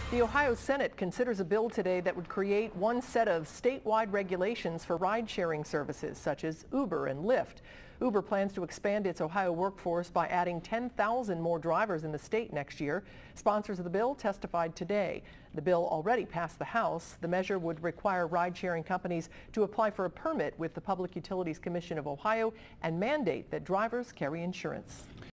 The Ohio Senate considers a bill today that would create one set of statewide regulations for ride-sharing services such as Uber and Lyft. Uber plans to expand its Ohio workforce by adding 10,000 more drivers in the state next year. Sponsors of the bill testified today. The bill already passed the House. The measure would require ride-sharing companies to apply for a permit with the Public Utilities Commission of Ohio and mandate that drivers carry insurance.